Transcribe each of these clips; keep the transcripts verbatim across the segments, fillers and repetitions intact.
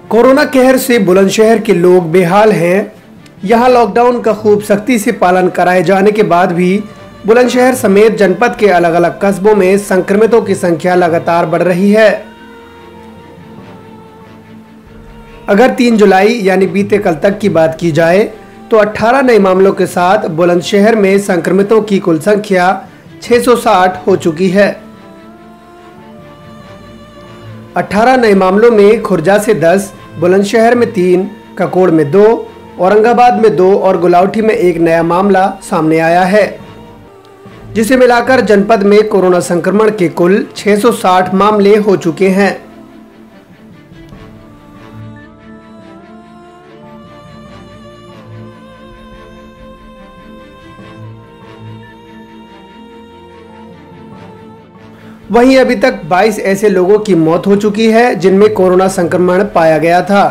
Corona कहर से बुलंदशहर के लोग बेहाल हैं। यहां लॉकडाउन का खूब सख्ती से पालन कराए जाने के बाद भी बुलंदशहर समेत जनपद के अलग अलग कस्बों में संक्रमितों की संख्या लगातार बढ़ रही है। अगर तीन जुलाई यानी बीते कल तक की बात की जाए तो अठारह नए मामलों के साथ बुलंदशहर में संक्रमितों की कुल संख्या छह सौ साठ हो चुकी है। अठारह नए मामलों में खुर्जा से दस, बुलंदशहर में तीन, ककोड़ में दो, औरंगाबाद में दो और गुलावटी में एक नया मामला सामने आया है, जिसे मिलाकर जनपद में कोरोना संक्रमण के कुल छह सौ साठ मामले हो चुके हैं। वहीं अभी तक बाईस ऐसे लोगों की मौत हो चुकी है जिनमें कोरोना संक्रमण पाया गया था।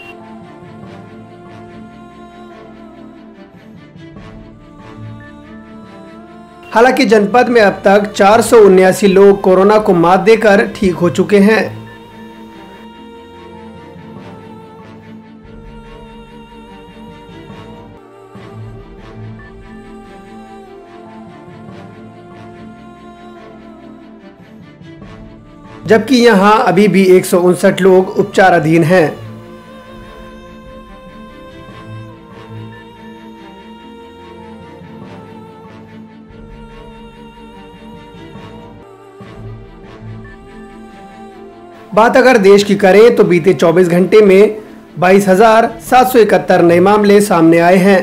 हालांकि जनपद में अब तक चार सौ उन्यासी लोग कोरोना को मात देकर ठीक हो चुके हैं। जबकि यहां अभी भी एक सौ उनसठ लोग उपचाराधीन हैं। बात अगर देश की करें तो बीते चौबीस घंटे में बाईस हजार सात सौ इकहत्तर नए मामले सामने आए हैं।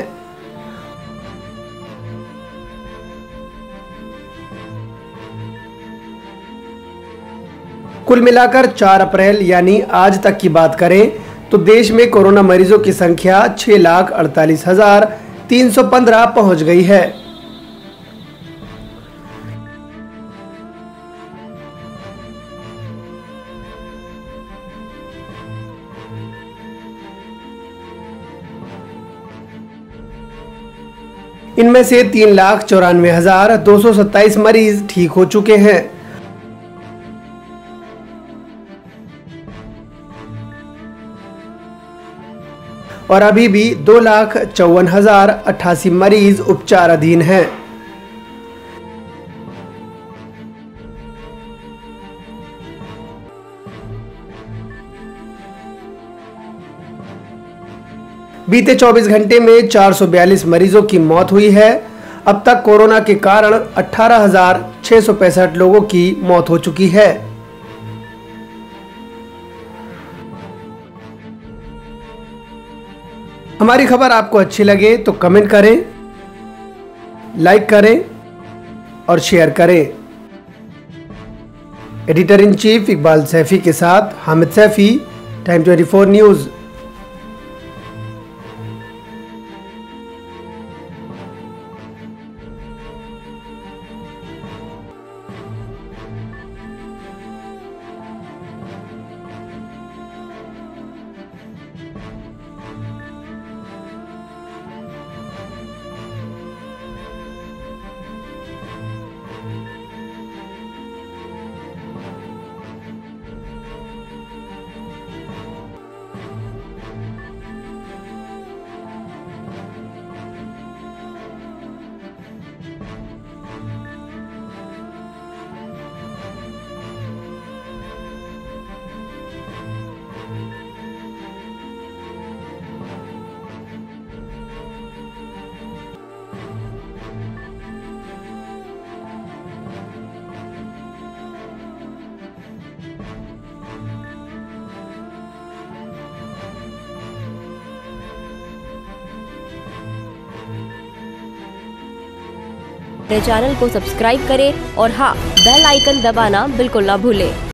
कुल मिलाकर चार अप्रैल यानी आज तक की बात करें तो देश में कोरोना मरीजों की संख्या छह लाख अड़तालीस हजार तीन सौ पंद्रह पहुंच गई है। इनमें से तीन लाख चौरानवे हजार दो सौ सत्ताईस मरीज ठीक हो चुके हैं। और अभी भी दो लाख चौवन हजार अट्ठासी मरीज उपचाराधीन हैं। बीते चौबीस घंटे में चार सौ बयालीस मरीजों की मौत हुई है। अब तक कोरोना के कारण अठारह हजार छह सौ पैंसठ लोगों की मौत हो चुकी है। हमारी खबर आपको अच्छी लगे तो कमेंट करें, लाइक करें और शेयर करें। Editor in chief Iqbal Saifi के साथ Hamid Saifi, Time twenty four news. मेरे चैनल को सब्सक्राइब करें और हाँ, बेल आइकन दबाना बिल्कुल ना भूलें।